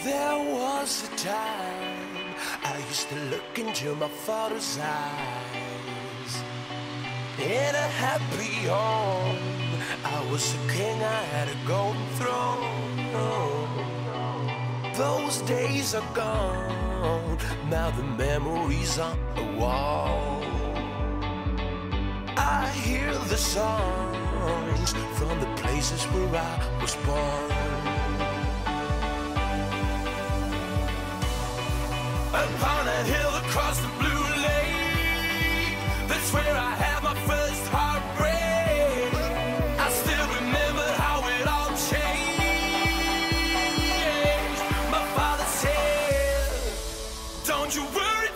There was a time I used to look into my father's eyes. In a happy home, I was a king, I had a golden throne. Those days are gone, now the memories on the wall. I hear the songs from the places where I was born. Upon a hill across the blue lake, that's where I had my first heartbreak. I still remember how it all changed. My father said, don't you worry,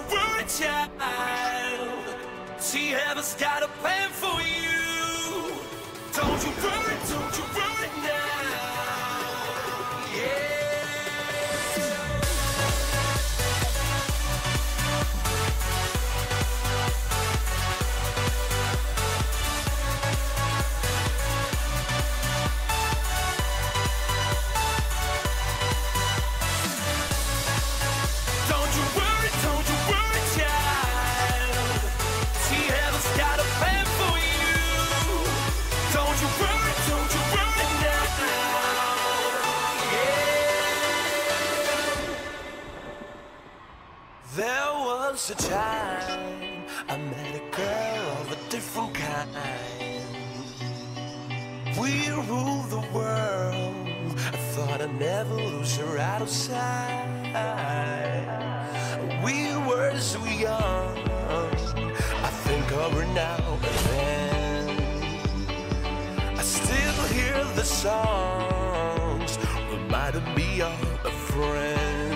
child. See, heaven's got a plan for you. Don't you worry now. Yeah. There was a time I met a girl of a different kind. We ruled the world. I thought I'd never lose her out of sight. We were so young, I think of her now and then. I still hear the songs reminding me of a friend.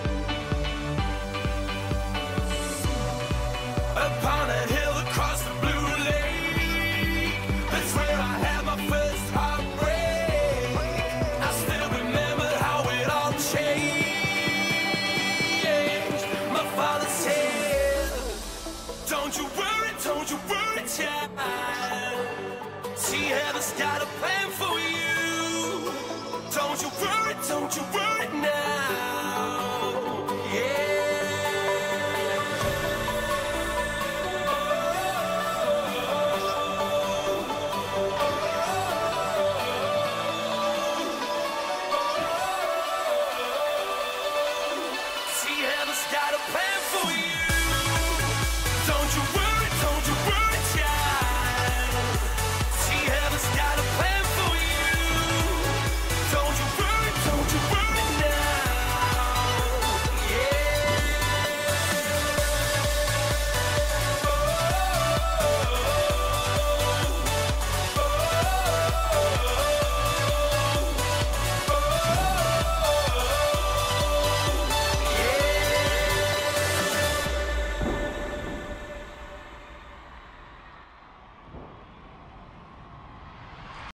Upon a hill across the blue lake, that's where I had my first heartbreak. I still remember how it all changed. My father said, don't you worry, child. See, heaven's got a plan for you. Don't you worry now.